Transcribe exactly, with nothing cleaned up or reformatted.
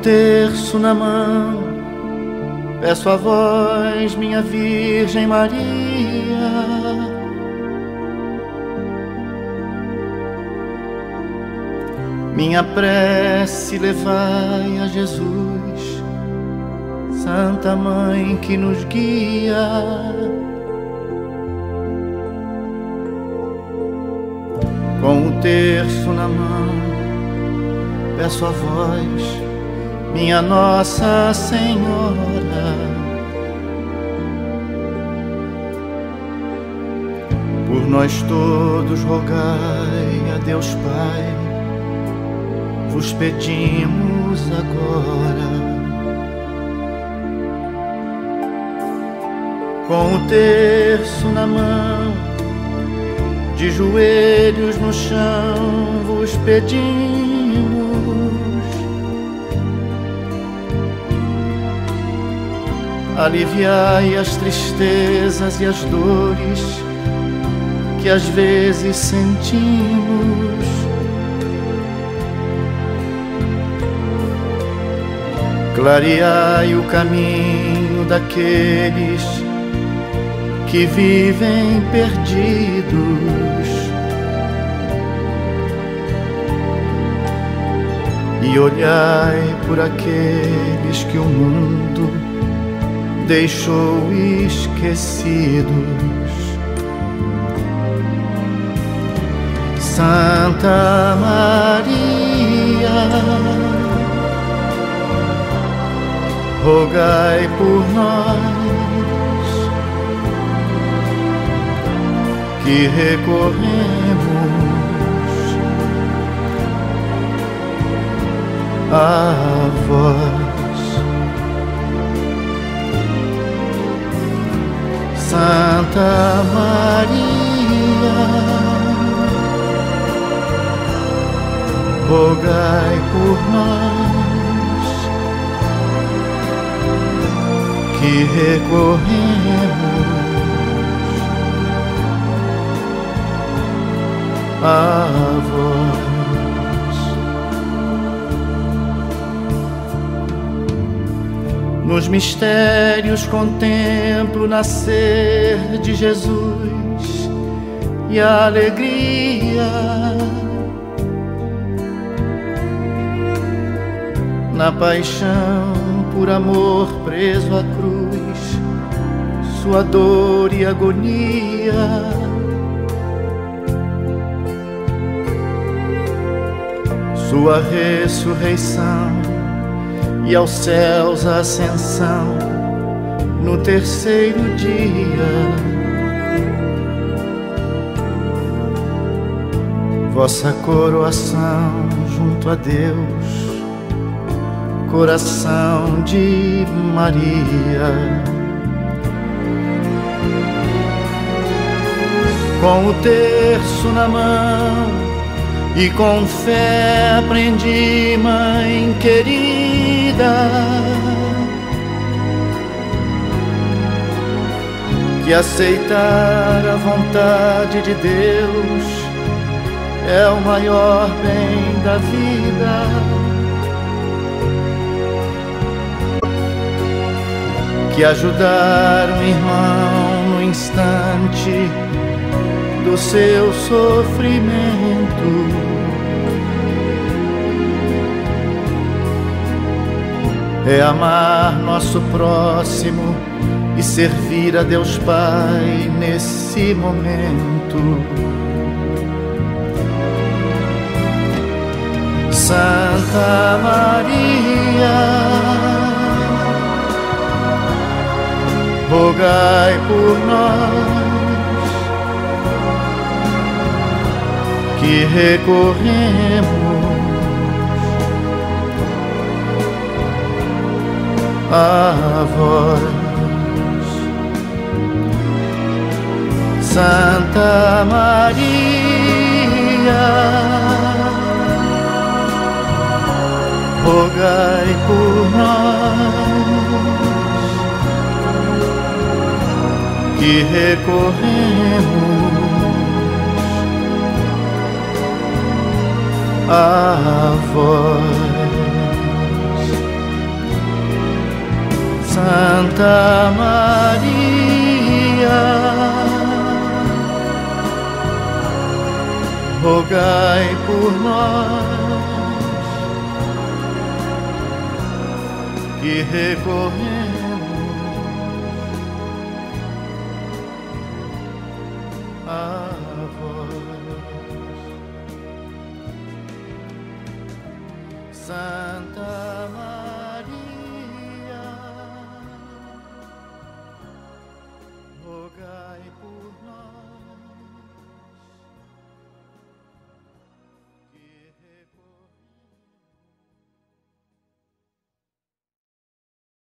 terço na mão, peço a vós, minha Virgem Maria, minha prece levai a Jesus, Santa Mãe que nos guia. Com o terço na mão, peço a vós, minha Nossa Senhora, por nós todos rogai a Deus Pai, vos pedimos agora. Com o terço na mão, de joelhos no chão vos pedimos, aliviai as tristezas e as dores que às vezes sentimos. Clareai o caminho daqueles que vivem perdidos. E olhai por aqueles que o mundo deixou esquecidos. Santa Maria, rogai por nós que recorremos a vós. Santa Maria, rogai por nós que recorremos a vós. Nos mistérios contemplo o nascer de Jesus e a alegria. Na paixão, por amor preso à cruz, sua dor e agonia. Sua ressurreição e aos céus a ascensão no terceiro dia. Vossa coroação junto a Deus, coração de Maria. Com o terço na mão e com fé aprendi, mãe querida, que aceitar a vontade de Deus é o maior bem da vida. Que ajudar um irmão no instante do seu sofrimento é amar nosso próximo e servir a Deus Pai nesse momento. Santa Maria, rogai por nós que recorremos a vós. Santa Maria, rogai por nós que recorremos a vós. Santa Maria, rogai por nós que recorremos a vós. Santa Maria, rogai por